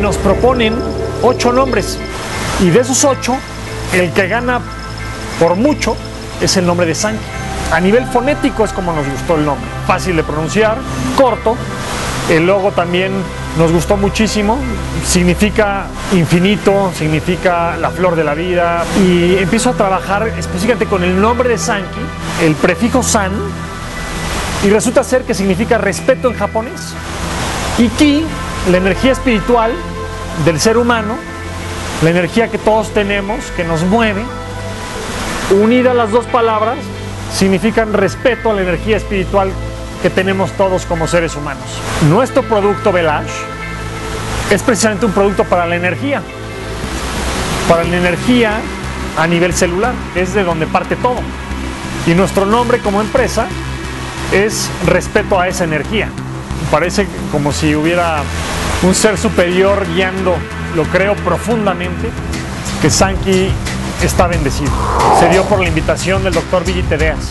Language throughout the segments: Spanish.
nos proponen 8 nombres. Y de esos 8, el que gana por mucho es el nombre de Sankey. A nivel fonético es como nos gustó el nombre. Fácil de pronunciar, corto. El logo también nos gustó muchísimo. Significa infinito, significa la flor de la vida. Y empiezo a trabajar específicamente con el nombre de Sankey, el prefijo san, y resulta ser que significa respeto en japonés. Y ki, la energía espiritual del ser humano, la energía que todos tenemos, que nos mueve, unidas las dos palabras, significan respeto a la energía espiritual que tenemos todos como seres humanos. Nuestro producto Velage es precisamente un producto para la energía a nivel celular, que es de donde parte todo. Y nuestro nombre como empresa es respeto a esa energía. Parece como si hubiera un ser superior guiando, lo creo profundamente, que Sankey está bendecido. Se dio por la invitación del doctor Billy Tedeas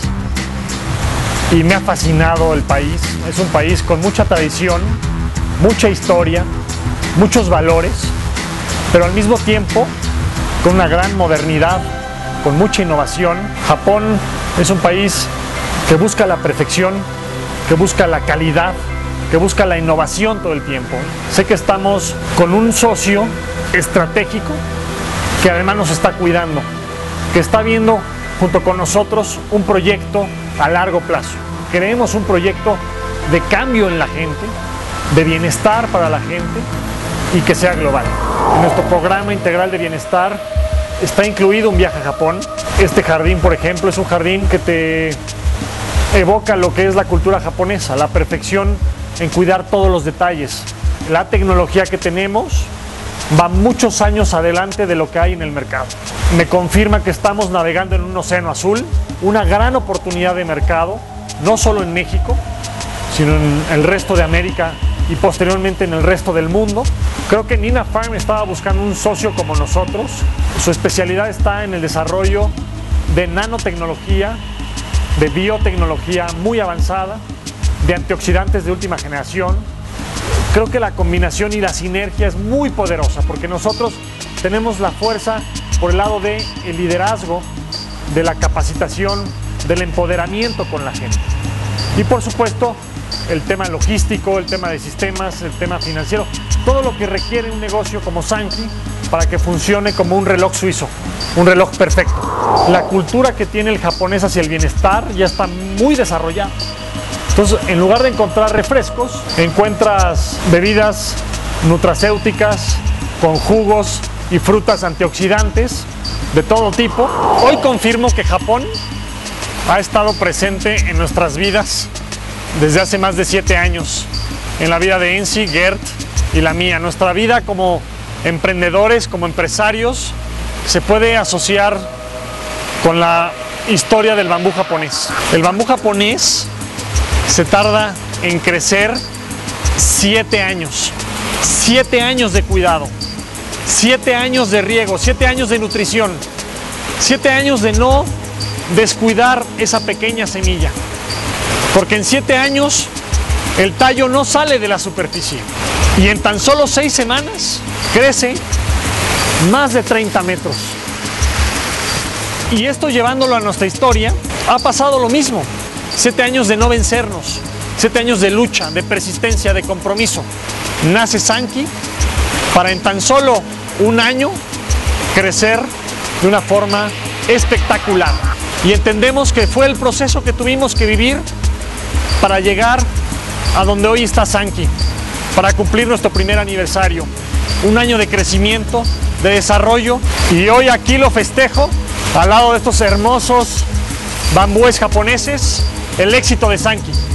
y me ha fascinado el país. Es un país con mucha tradición, mucha historia, muchos valores, pero al mismo tiempo con una gran modernidad, con mucha innovación. Japón es un país que busca la perfección, que busca la calidad, que busca la innovación todo el tiempo. Sé que estamos con un socio estratégico que además nos está cuidando, que está viendo junto con nosotros un proyecto a largo plazo. Queremos un proyecto de cambio en la gente, de bienestar para la gente y que sea global. En nuestro programa integral de bienestar está incluido un viaje a Japón. Este jardín, por ejemplo, es un jardín que te evoca lo que es la cultura japonesa, la perfección en cuidar todos los detalles. La tecnología que tenemos va muchos años adelante de lo que hay en el mercado. Me confirma que estamos navegando en un océano azul, una gran oportunidad de mercado, no solo en México, sino en el resto de América y posteriormente en el resto del mundo. Creo que Nina Farm estaba buscando un socio como nosotros. Su especialidad está en el desarrollo de nanotecnología, de biotecnología muy avanzada, de antioxidantes de última generación. Creo que la combinación y la sinergia es muy poderosa porque nosotros tenemos la fuerza por el lado del liderazgo, de la capacitación, del empoderamiento con la gente. Y por supuesto, el tema logístico, el tema de sistemas, el tema financiero, todo lo que requiere un negocio como Sankey para que funcione como un reloj suizo, un reloj perfecto. La cultura que tiene el japonés hacia el bienestar ya está muy desarrollada. Entonces, en lugar de encontrar refrescos, encuentras bebidas nutracéuticas con jugos y frutas antioxidantes de todo tipo. Hoy confirmo que Japón ha estado presente en nuestras vidas desde hace más de 7 años, en la vida de Enzi, Gert y la mía. Nuestra vida como emprendedores, como empresarios, se puede asociar con la historia del bambú japonés. El bambú japonés se tarda en crecer 7 años. 7 años de cuidado, 7 años de riego, 7 años de nutrición, 7 años de no descuidar esa pequeña semilla. Porque en 7 años el tallo no sale de la superficie y en tan solo 6 semanas crece más de 30 metros. Y esto llevándolo a nuestra historia, ha pasado lo mismo. 7 años de no vencernos, 7 años de lucha, de persistencia, de compromiso. Nace Sankey para en tan solo un año crecer de una forma espectacular. Y entendemos que fue el proceso que tuvimos que vivir para llegar a donde hoy está Sankey, para cumplir nuestro primer aniversario. Un año de crecimiento, de desarrollo, y hoy aquí lo festejo al lado de estos hermosos bambúes japoneses, el éxito de Sankey.